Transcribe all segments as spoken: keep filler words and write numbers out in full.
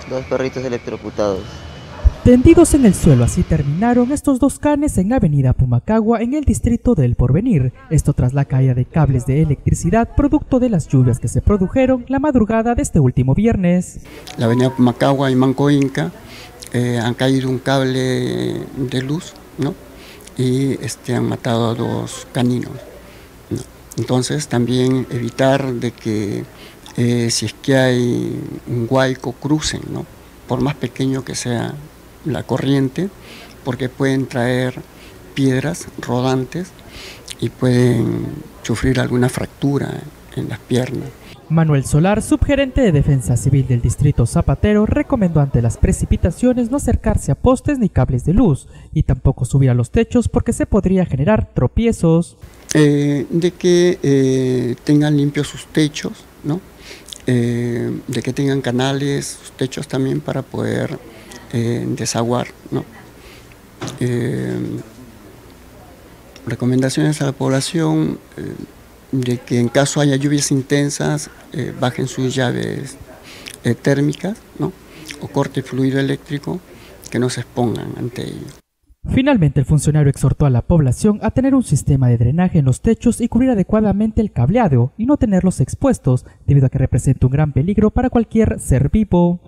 dos perritos electrocutados. Tendidos en el suelo, así terminaron estos dos canes en la avenida Pumacagua, en el distrito del Porvenir. Esto tras la caída de cables de electricidad producto de las lluvias que se produjeron la madrugada de este último viernes. La avenida Pumacagua y Manco Inca eh, han caído un cable de luz, ¿no? Y este, han matado a dos caninos, ¿no? Entonces también evitar de que eh, si es que hay un huaico crucen, ¿no? Por más pequeño que sea la corriente, porque pueden traer piedras rodantes y pueden sufrir alguna fractura en las piernas. Manuel Solar, subgerente de Defensa Civil del Distrito Zapatero, recomendó ante las precipitaciones no acercarse a postes ni cables de luz y tampoco subir a los techos porque se podría generar tropiezos. Eh, de que eh, tengan limpios sus techos, ¿no? Eh, de que tengan canales, sus techos también para poder eh, desaguar, ¿no? Eh, recomendaciones a la población eh, de que en caso haya lluvias intensas eh, bajen sus llaves eh, térmicas, ¿no? O corte fluido eléctrico, que no se expongan ante ello. Finalmente, el funcionario exhortó a la población a tener un sistema de drenaje en los techos y cubrir adecuadamente el cableado y no tenerlos expuestos, debido a que representa un gran peligro para cualquier ser vivo.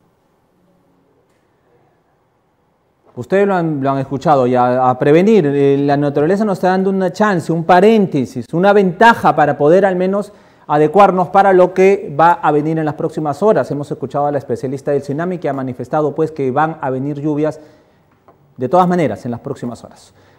Ustedes lo han, lo han escuchado, y a, a prevenir. Eh, la naturaleza nos está dando una chance, un paréntesis, una ventaja para poder al menos adecuarnos para lo que va a venir en las próximas horas. Hemos escuchado a la especialista del Tsunami que ha manifestado pues que van a venir lluvias de todas maneras en las próximas horas.